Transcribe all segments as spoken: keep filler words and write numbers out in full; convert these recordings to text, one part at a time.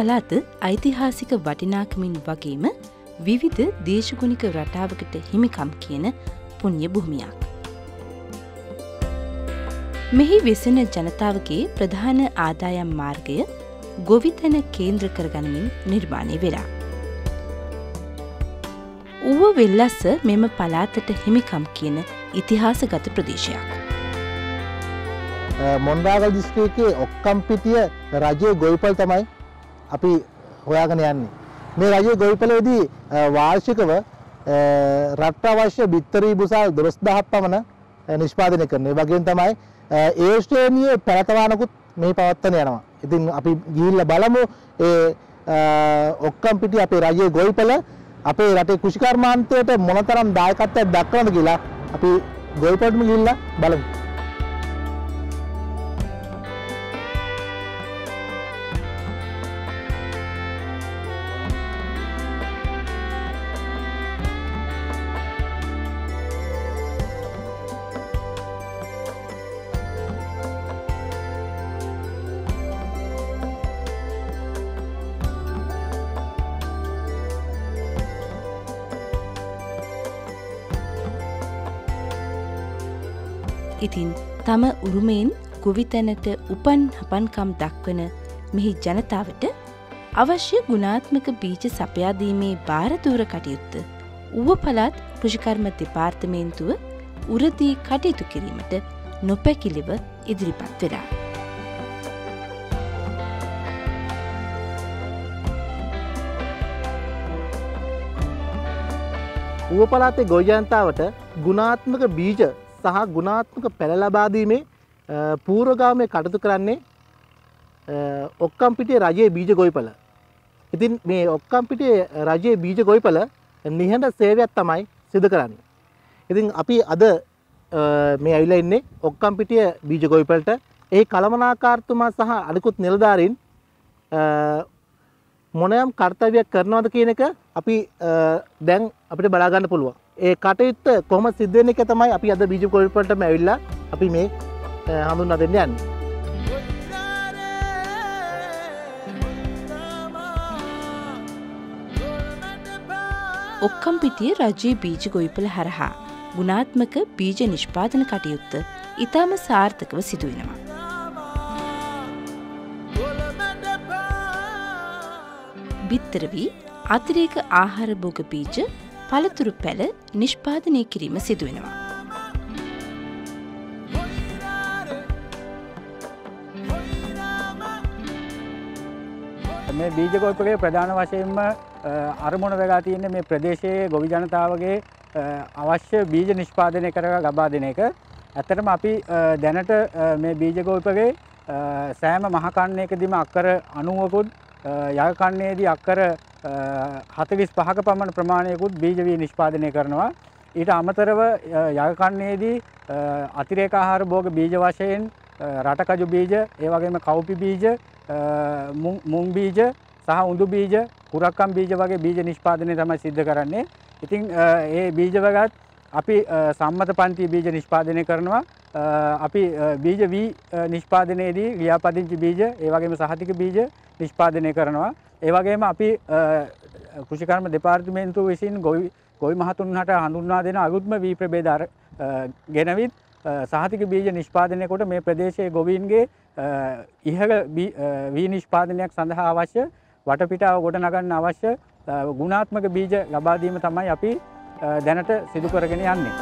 පළාත ඓතිහාසික වටිනාකමින් වගේම විවිධ දේශගුණික රටාවකට හිමිකම් කියන පුණ්‍ය භූමියක්. මෙහි වෙසෙන ජනතාවගේ ප්‍රධාන ආදායම් මාර්ගය ගොවිතැන කේන්ද්‍ර කරගනිමින් නිර්මාණය වෙලා. ඌව වෙල්ලස්ස මෙම පළාතට හිමිකම් කියන ඉතිහාසගත ප්‍රදේශයක්. මොණරාගල දිස්ත්‍රික්කයේ ඔක්කම්පිටිය රජයේ ගොවිපළ තමයි අපි හොයාගෙන යන්නේ. මේ රජයේ ගොවිපළේදී වාර්ෂිකව රට අවශ්‍ය බිත්තරී බුසල් දොළොස් දහසක් පමණ නිෂ්පාදනය කරනවා. ඒ වගේම තමයි ඒ ශ්‍රේණියේ පැලතවානකුත් මේ පවත්වන යනවා. ඉතින් අපි ගිහිල්ලා බලමු ඒ ඔක්කම්පිටිය අපේ රජයේ ගොවිපළ අපේ රටේ කෘෂිකර්මාන්තයට මොනතරම් දායකත්වයක් දක්වනවද කියලා අපි ගොවිපළටම ගිහිල්ලා බලමු. ඉතින් තම උරුමයෙන් ගොවිතැනට උපන් හපන්කම් දක්වන මෙහි ජනතාවට අවශ්‍ය ගුණාත්මක බීජ සපයා දීමේ භාරදූර කටයුත්ත ඌව පළාත් කෘෂිකර්ම දෙපාර්තමේන්තුව උරදී කටයුතු කිරීමට නොපැකිලිව ඉදිරිපත් වෙලා. ඌව පළාතේ ගොවි ජනතාවට ගුණාත්මක බීජ සහ ගුණාත්මක පැළ ලබා දීමේ පූර්වගාමී කටයුතු කරන්නේ ඔක්කම්පිටිය රජයේ බීජ ගොවිපළ. ඉතින් මේ ඔක්කම්පිටිය රජයේ බීජ ගොවිපළ නිහඬ සේවයක් තමයි සිදු කරන්නේ. ඉතින් අපි අද මේ ඇවිල්ලා ඉන්නේ ඔක්කම්පිටිය බීජ ගොවිපළට. එහි කළමනාකාරතුමා සහ අනිකුත් නිලධාරීන් මොනෑම් කර්තව්‍යයක් කරනවද කියන එක අපි දැන් අපිට බලා ගන්න පුළුවන්. ඒ කටයුත්ත කොහොමද සිද්ධ වෙන්නේ කියලා තමයි අපි අද බීජ ගොවිපළටම ඇවිල්ලා අපි මේ හඳුන්වා දෙන්න යන්නේ. ඔක්කම්පිටිය රජයේ බීජ ගොවිපළ හරහා ගුණාත්මක බීජ නිෂ්පාදන කටයුත්ත ඉතාම සාර්ථකව සිදු වෙනවා. බිත්තර වී අතිරේක ආහාර භෝග බීජ පළතුරු පැළ නිෂ්පාදනය කිරීම සිදු වෙනවා. මේ බීජ ගොවිපළේ ප්‍රධාන වශයෙන්ම අරමුණ වෙලා තියෙන්නේ මේ ප්‍රදේශයේ ගොවි ජනතාවගේ අවශ්‍ය බීජ නිෂ්පාදනය කර ලබා දෙන එක. ඇත්තටම අපි දැනට මේ බීජ ගොවිපළේ සෑම මහ කන්නයකදීම අක්කර අනූවකුත් යල් කන්නයේදී අක්කර හතළිස් පහක පමණ ප්‍රමාණයකුත් බීජ වී නිෂ්පාදනය කරනවා. ඊට අමතරව යල් කන්නයේදී අතිරේක ආහාර භෝග බීජ වශයෙන් රටකජු බීජ, ඒ වගේම කව්පි බීජ, මුං බීජ සහ උඳු බීජ, කුරක්කම් බීජ වගේ බීජ නිෂ්පාදනය තමයි සිද්ධ කරන්නේ. ඉතින් ඒ බීජ වගත් අපි සම්මත පන්ති බීජ නිෂ්පාදනය කරනවා. අපි බීජ වී නිෂ්පාදනයේදී ලියාපදිංචි බීජ, ඒ වගේම සහතික බීජ නිෂ්පාදනය කරනවා. ඒ වගේම අපි කෘෂිකර්ම දෙපාර්තමේන්තුව විසින් ගොවි ගොවි මහතුන්හට හඳුන්වා දෙන අලුත්ම වී ප්‍රභේද ගෙනවිත් සහතික බීජ නිෂ්පාදනය කොට මේ ප්‍රදේශයේ ගොවීන්ගේ ඉහළ වී නිෂ්පාදනයක් සඳහා අවශ්‍ය වටපිටාව ගොඩනගන්න අවශ්‍ය ගුණාත්මක බීජ ලබා දීම තමයි අපි දැනට සිදු කරගෙන යන්නේ.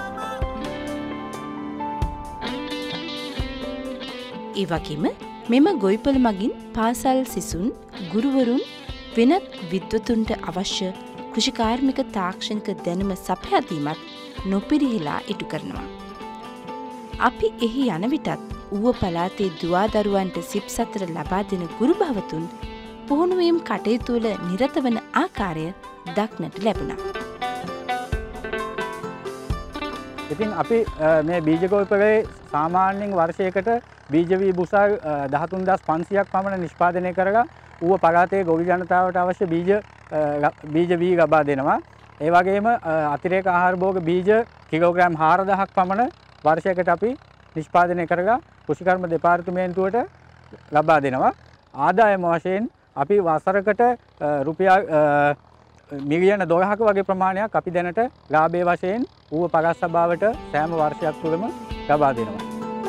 ඒ වගේම මෙම ගොවිපළ මගින් පාසල් සිසුන්, ගුරුවරුන් වෙනත් විද්වතුන්ට අවශ්‍ය කෘෂිකාර්මික තාක්ෂණික දැනුම සපයා දීමත් නොපිරිහෙලා ඉටු කරනවා. අපි එහි යන විටත් ඌව පළාතේ දුවා දරුවන්ට සිප් සතර ලබා දෙන ගුරු භවතුන් පුහුණුවීම් කටයුතු වල නිරත වන ආකාරය දක්නට ලැබුණා. ඉතින් අපි මේ බීජ ගොවිපළේ සාමාන්‍යයෙන් වර්ෂයකට බීජ වී බුසල් දහතුන් දහස් පන්සියයක් පමණ නිෂ්පාදනය කරලා ඌව පළාතේ ගොවි ජනතාවට අවශ්‍ය බීජ බීජ වී ලබා දෙනවා. ඒ වගේම අතිරේක ආහාර භෝග බීජ කිලෝග්‍රෑම් හාරදහසක් පමණ වර්ෂයකට අපි නිෂ්පාදනය කරලා කෘෂිකර්ම දෙපාර්තමේන්තුවට ලබා දෙනවා. ආදායම වශයෙන් අපි වසරකට රුපියල් මිලියන දොළහක වගේ ප්‍රමාණයක් අපි දැනට ලාභයේ වශයෙන් ඌව පළාත් සභාවට සෑම වර්ෂයක් තුළම ලබා දෙනවා.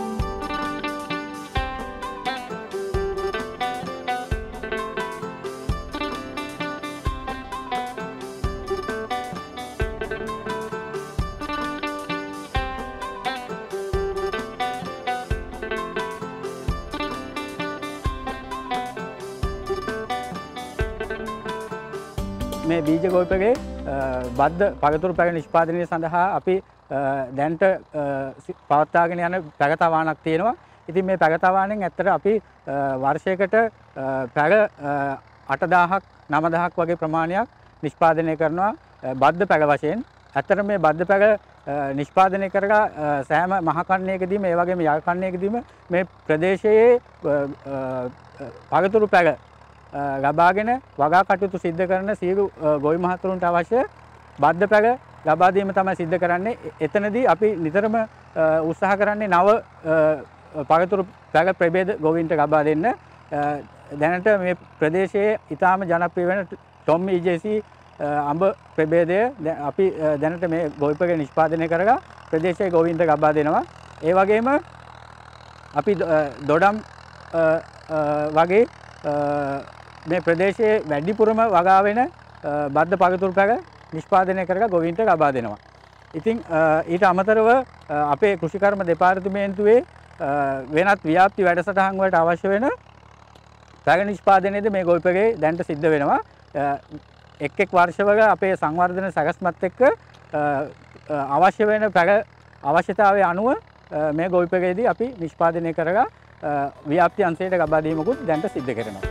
මේ බීජ ගොවිපලේ බද්ධ පළතුරු පැළ නිෂ්පාදනය සඳහා අපි දැනට පවත්වාගෙන යන පැගතවානක් තියෙනවා. ඉතින් මේ පැගතවානෙන් ඇත්තට අපි වර්ෂයකට පැළ අටදාහක් නවදාහක් වගේ ප්‍රමාණයක් නිෂ්පාදනය කරනවා බද්ධ පැළ වශයෙන්. ඇත්තට මේ බද්ධ පැළ නිෂ්පාදනය කරලා සෑම මහකන්නයකදීම ඒ වගේම යල් කන්නයකදීම මේ ප්‍රදේශයේ පළතුරු පැළ ලබාගෙන වගා කටයුතු සිද්ධ කරන සියලු ගොවි මහතුරුන්ට අවශ්‍ය බද්ධ පැළ ලබා දීම තමයි සිද්ධ කරන්නේ. එතනදී අපි නිතරම උත්සාහ කරන්නේ නව පළතුරු පැළ ප්‍රභේද ගොවීන්ට ලබා දෙන්න. දැනට මේ ප්‍රදේශයේ ඉතාම ජනප්‍රිය වෙන ටොම් ඊජේසී අඹ ප්‍රභේදය අපි දැනට මේ ගොවිපලේ නිෂ්පාදනය කරලා ප්‍රදේශයේ ගොවීන්ට ලබා දෙනවා. ඒ වගේම අපි දොඩම් වගේ මේ ප්‍රදේශයේ වැඩිපුරම වගා වෙන බද්ධ පළතුරු පැළ නිෂ්පාදනය කරලා ගොවීන්ට ලබා දෙනවා. ඉතින් ඊට අමතරව අපේ කෘෂිකර්ම දෙපාර්තමේන්තුවේ වෙනත් ව්‍යාප්ති වැඩසටහන් වලට අවශ්‍ය වෙන පැළ නිෂ්පාදනයේද මේ ගොවිපලේ දැනට සිද්ධ වෙනවා. එක් එක් වර්ෂවල අපේ සංවර්ධන සැකස්මත් එක්ක අවශ්‍ය වෙන පැළ අවශ්‍යතාවය අනුව මේ ගොවිපලේදී අපි නිෂ්පාදනය කරලා ව්‍යාප්ති අංශයට ලබා දීමකුත් දැනට සිද්ධ කරනවා.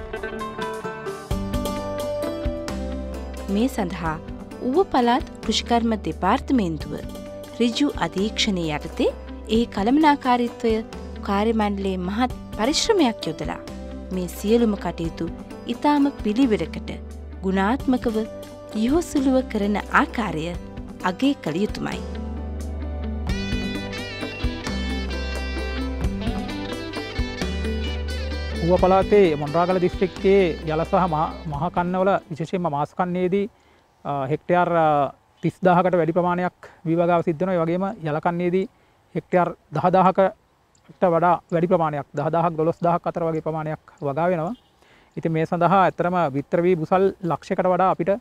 මේ සඳහා ඌව පළාත් කෘෂිකර්ම දෙපාර්තමේන්තුව ඍජු අධීක්ෂණය යටතේ එහි කළමනාකාරීත්වය කාර්ය මණ්ඩලයේ මහත් පරිශ්‍රමයක් යොදලා මේ සියලුම කටයුතු ඉතාම පිළිවෙලකට ගුණාත්මකව යොහුසුලුව කරන ආකාරය අගය කළ යුතුමයි. ඌව පළාතේ මොණරාගල දිස්ත්‍රික්කයේ යල සහ මහ කන්නවල විශේෂයෙන්ම මාස් කන්නයේදී හෙක්ටයාර් තිස් දාහකට වැඩි ප්‍රමාණයක් විවගාව සිද්ධ වෙනවා. ඒ වගේම යල කන්නයේදී හෙක්ටයාර් දහ දාහකට වඩා වැඩි ප්‍රමාණයක් දහ දාහක් දොළොස් දාහක් අතර වගේ ප්‍රමාණයක් වගා වෙනවා. ඉතින් මේ සඳහා ඇත්තටම විතර වී බුසල් ලක්ෂයකට වඩා අපිට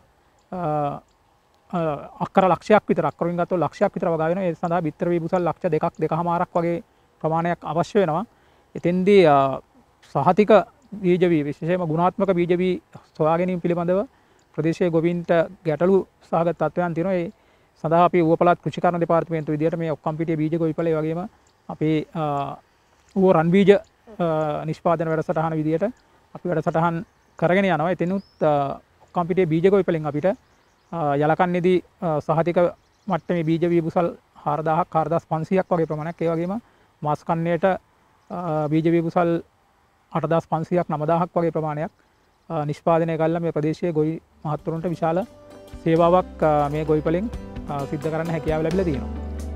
අක්කර ලක්ෂයක් විතර අක්කරින් ගත්තොත් ලක්ෂයක් විතර වගා වෙනවා. ඒ සඳහා විතර වී බුසල් ලක්ෂ දෙකක් දෙකමාරක් වගේ ප්‍රමාණයක් අවශ්‍ය වෙනවා. එතෙන්දී සහතික බීජ වී විශේෂයෙන්ම ගුණාත්මක බීජ වී සොයා ගැනීම පිළිබඳව ප්‍රදේශයේ ගොවීන්ට ගැටලු සහගත තත්ත්වයන් තියෙනවා. ඒ සඳහා අපි ඌව පළාත් කෘෂිකර්ම දෙපාර්තමේන්තුව විදියට මේ ඔක්කම්පිටිය බීජ ගොවිපළේ වගේම අපේ ඌව රන් බීජ නිෂ්පාදන වැඩසටහන විදියට අපි වැඩසටහන් කරගෙන යනවා. එතනුත් ඔක්කම්පිටිය බීජ ගොවිපළෙන් අපිට යලකන්නේදී සහතික මට්ටමේ බීජ වී බුසල් හාරදාහක් හාරදාස් පන්සීයක් වගේ ප්‍රමාණයක්, ඒ වගේම මාස් කන්නයට බීජ වී බුසල් අටදාස් පන්සීයක් නවදාහක් වගේ ප්‍රමාණයක් නිෂ්පාදනය කළා. මේ ප්‍රදේශයේ ගොවි මහත්තුරුන්ට විශාල සේවාවක් මේ ගොවිපලෙන් සිද්ධ කරන්න හැකියාව ලැබිලා තියෙනවා.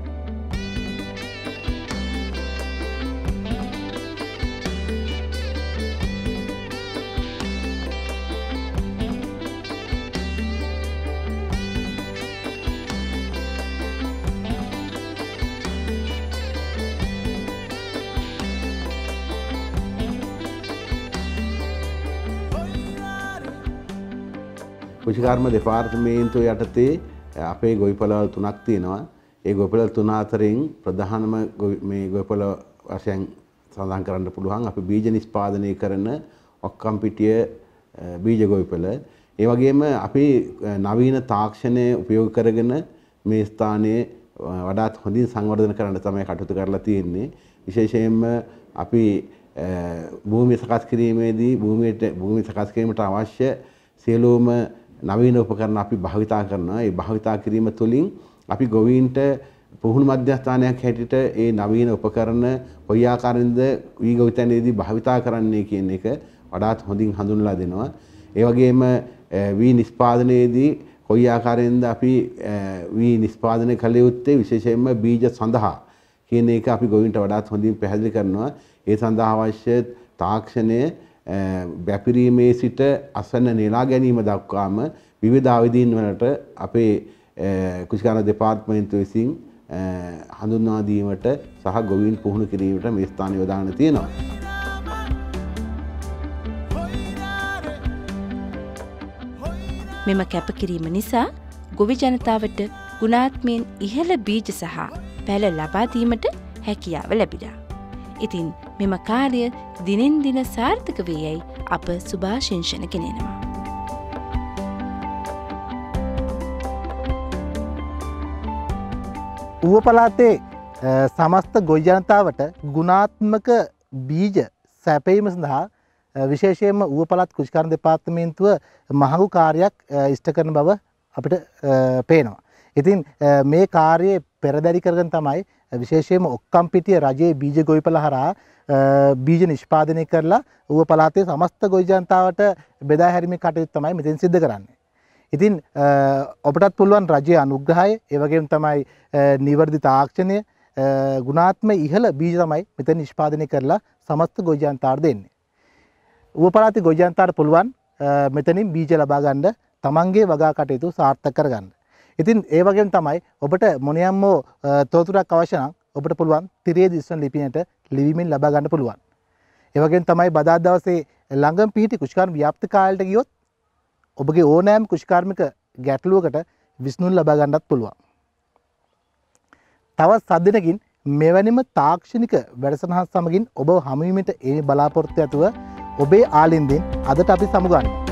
කෘෂිකර්ම දෙපාර්තමේන්තුව යටතේ අපේ ගොවිපළවල් තුනක් තියෙනවා. ඒ ගොවිපළවල් තුන අතරින් ප්‍රධානම මේ ගොවිපළ වශයෙන් සඳහන් කරන්න පුළුවන් අපි බීජ නිෂ්පාදනය කරන ඔක්කම්පිටිය බීජ ගොවිපළ. ඒ වගේම අපි නවීන තාක්ෂණය උපයෝග කරගෙන මේ ස්ථානයේ වඩාත් හොඳින් සංවර්ධන කරන්න තමයි කටයුතු කරලා තියෙන්නේ. විශේෂයෙන්ම අපි භූමිය සකස් කිරීමේදී භූමියට භූමිය සකස් කිරීමට අවශ්‍ය සියලුම නවීන උපකරණ අපි භාවිතා කරනවා. ඒ භාවිතා කිරීම තුළින් අපි ගොවීන්ට පුහුණු මධ්‍යස්ථානයක් හැටියට ඒ නවීන උපකරණ කොයි ආකාරයෙන්ද වී ගොවිතැනේදී භාවිතා කරන්නේ කියන එක වඩාත් හොඳින් හඳුන්වලා දෙනවා. ඒ වගේම වී නිෂ්පාදනයේදී කොයි ආකාරයෙන්ද අපි වී නිෂ්පාදනය කළ යුත්තේ විශේෂයෙන්ම බීජ සඳහා කියන එක අපි ගොවීන්ට වඩාත් හොඳින් පැහැදිලි කරනවා. ඒ සඳහා අවශ්‍ය තාක්ෂණය බැපිරීමේ සිට අසන්න නෙලා ගැනීම දක්වාම විවිධ අවධීන් වලට අපේ කෘෂිකාර්ය දෙපාර්තමේන්තුව විසින් හඳුන්වා දීමට සහ ගොවීන් පුහුණු කිරීමට මේ ස්ථාන යොදාගෙන තියෙනවා. මෙම කැපකිරීම නිසා ගොවි ජනතාවට ගුණාත්මයෙන් ඉහළ බීජ සහ පැළ ලබා දීමට හැකියාව ලැබිලා. ඉතින් මෙම කාර්ය දිනෙන් දින සාර්ථක වේ යයි අප සුභාශිංසන ගෙනෙනවා. ඌව පළාතේ සමස්ත ගොවි ජනතාවට ගුණාත්මක බීජ සැපයීම සඳහා විශේෂයෙන්ම ඌව පළාත් කෘෂිකාර්ය දෙපාර්තමේන්තුව මහඟු කාර්යයක් ඉෂ්ට කරන බව අපිට පේනවා. ඉතින් මේ කාර්යයේ පෙරදරි කරගෙන තමයි විශේෂයෙන්ම ඔක්කම්පිටිය රජයේ බීජ ගොවිපළ හරහා බීජ නිෂ්පාදනය කරලා ඌව පළාතේ සමස්ත ගොවි ජනතාවට බෙදා හැරීමේ කටයුතු තමයි මෙතෙන් සිද්ධ කරන්නේ. ඉතින් ඔබටත් පුළුවන් රජයේ අනුග්‍රහය, ඒ වගේම තමයි නිවැරදි තාක්ෂණය, ගුණාත්මක ඉහළ බීජ තමයි මෙතන නිෂ්පාදනය කරලා සමස්ත ගොවි ජනතාවට දෙන්නේ. ඌව පළාතේ ගොවි ජනතාවට පුළුවන් මෙතනින් බීජ ලබා ගන්න තමන්ගේ වගා කටයුතු සාර්ථක කරගන්න. ඉතින් ඒ වගේම තමයි ඔබට මොනියම් හෝ තොරතුරක් අවශ්‍ය නම් ඔබට පුළුවන් තිරේ දිස්වන ලිපිනයට ලිවීමෙන් ලබා ගන්න පුළුවන්. ඒ වගේම තමයි බදාදා දවසේ ළඟම පිහිටි කෘෂිකාර්ය ව්‍යාප්ත කාලයට ගියොත් ඔබගේ ඕනෑම කෘෂිකාර්මික ගැටලුවකට විසඳුම් ලබා ගන්නත් පුළුවන්. තවත් සද්දනකින් මෙවැනිම තාක්ෂණික වැඩසටහන් සමගින් ඔබ හමු වීමට ඒ බලාපොරොත්තු ඇතුව ඔබේ ආලින්දෙන් අදට අපි සමුගන්නවා.